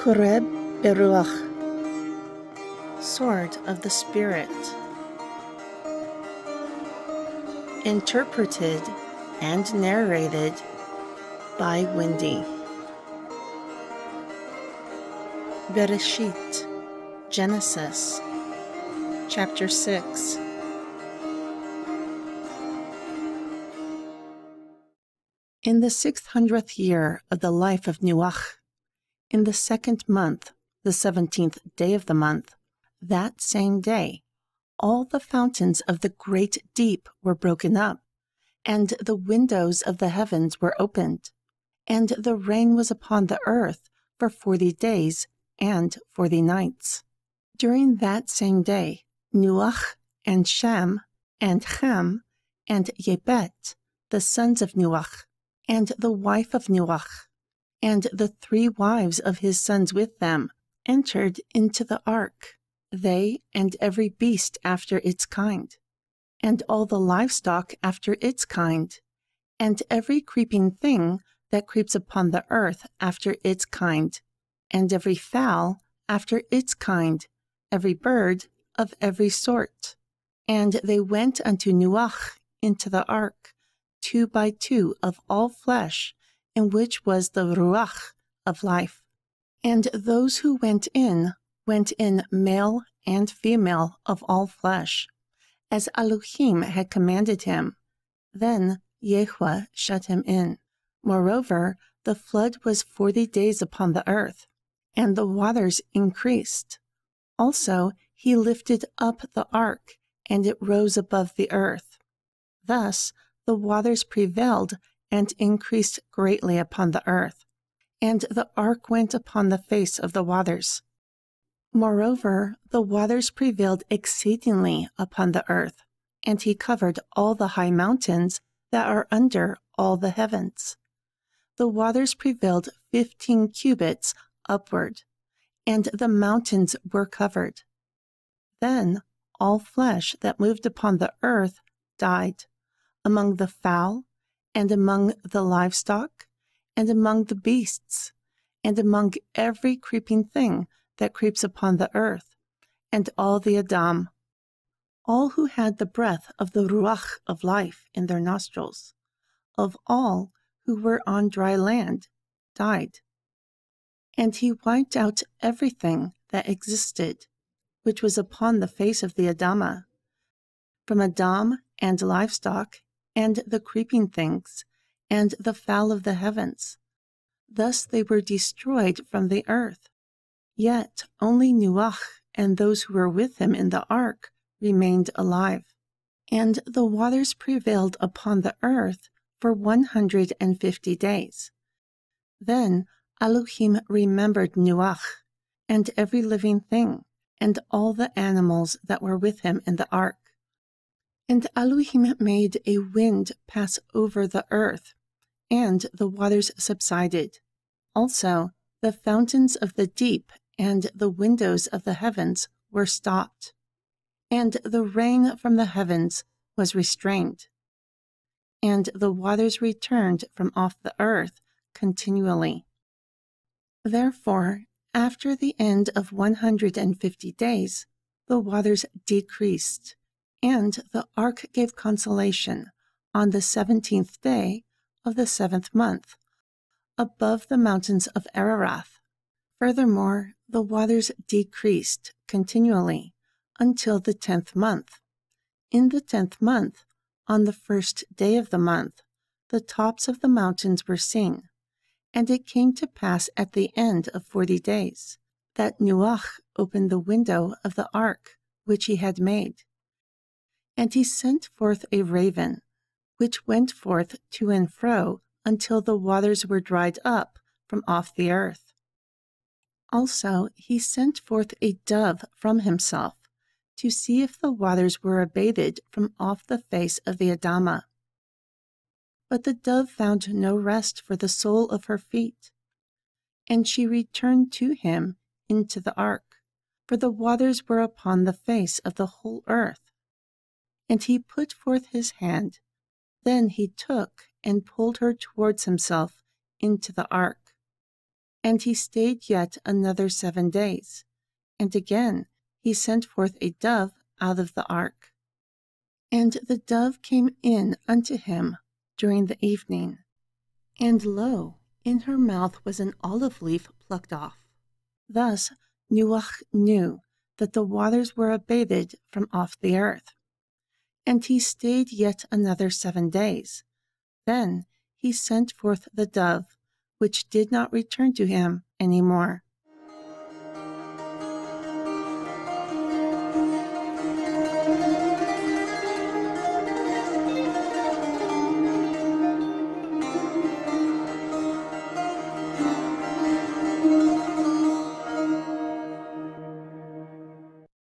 Koreb Beruach, Sword of the Spirit. Interpreted and narrated by Wendy. Bereshit, Genesis, Chapter 6. In the 600th year of the life of Nuakh, in the 2nd month, the 17th day of the month, that same day, all the fountains of the great deep were broken up, and the windows of the heavens were opened, and the rain was upon the earth for 40 days and 40 nights. During that same day, Nuakh and Shem and Ham and Yebet, the sons of Nuakh, and the wife of Nuakh, and the 3 wives of his sons with them, entered into the ark, they and every beast after its kind, and all the livestock after its kind, and every creeping thing that creeps upon the earth after its kind, and every fowl after its kind, every bird of every sort. And they went unto Nuakh into the ark, 2 by 2 of all flesh, in which was the ruach of life. And those who went in male and female of all flesh, as Elohim had commanded him. Then Yahuah shut him in. Moreover, the flood was 40 days upon the earth, and the waters increased. Also he lifted up the ark, and it rose above the earth. Thus the waters prevailed and increased greatly upon the earth, and the ark went upon the face of the waters. Moreover, the waters prevailed exceedingly upon the earth, and he covered all the high mountains that are under all the heavens. The waters prevailed 15 cubits upward, and the mountains were covered. Then all flesh that moved upon the earth died, among the fowl, and among the livestock, and among the beasts, and among every creeping thing that creeps upon the earth, and all the Adam, all who had the breath of the ruach of life in their nostrils, of all who were on dry land, died. And he wiped out everything that existed, which was upon the face of the Adamah, from Adam and livestock, and the creeping things, and the fowl of the heavens. Thus they were destroyed from the earth. Yet only Nuakh and those who were with him in the ark remained alive. And the waters prevailed upon the earth for 150 days. Then Elohim remembered Nuakh, and every living thing, and all the animals that were with him in the ark. And Elohim made a wind pass over the earth, and the waters subsided. Also, the fountains of the deep and the windows of the heavens were stopped, and the rain from the heavens was restrained, and the waters returned from off the earth continually. Therefore, after the end of 150 days, the waters decreased, and the ark gave consolation on the 17th day of the 7th month, above the mountains of Ararat. Furthermore, the waters decreased continually until the 10th month. In the 10th month, on the 1st day of the month, the tops of the mountains were seen. And it came to pass at the end of 40 days, that Nuakh opened the window of the ark which he had made. And he sent forth a raven, which went forth to and fro until the waters were dried up from off the earth. Also he sent forth a dove from himself, to see if the waters were abated from off the face of the Adamah. But the dove found no rest for the sole of her feet. And she returned to him into the ark, for the waters were upon the face of the whole earth. And he put forth his hand. Then he took and pulled her towards himself into the ark. And he stayed yet another 7 days. And again he sent forth a dove out of the ark. And the dove came in unto him during the evening. And lo, in her mouth was an olive leaf plucked off. Thus Nuakh knew that the waters were abated from off the earth. And he stayed yet another 7 days. Then he sent forth the dove, which did not return to him any more.